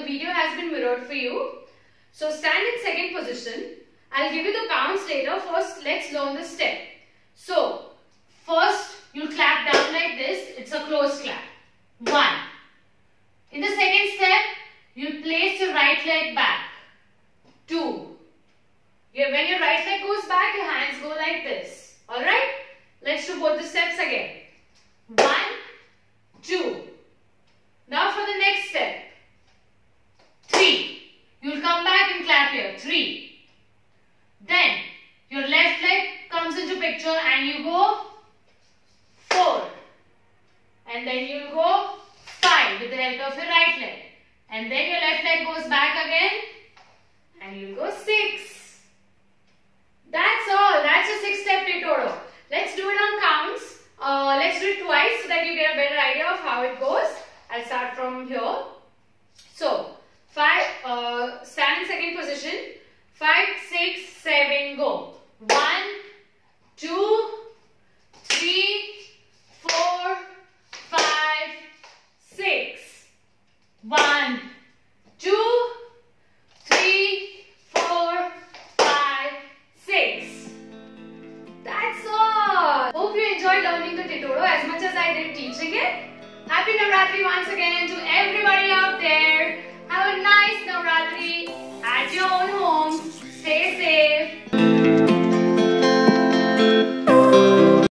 video has been mirrored for you. So stand in second position. I'll give you the counts later. First, let's learn the step. So, first you clap down like this. It's a close clap. 1. In the second step, you place your right leg back. 2. When your right leg goes back, your hands go like this. Alright? Let's do both the steps again. 1, 2. Now for the next step. 3. You'll come back and clap here. 3. Then your left leg comes into picture and you go 4. And then you'll go 5 with the help of your right leg. And then your left leg goes back again and you'll go 6. That's all. That's a 6-step Titoro. Let's do it on counts. Let's do it twice so that you get a better idea of how it goes. I'll start from here. So, 5, stand in second position. 5, 6, 7, go. 1, 2, 3, 4, 5, 6. 1,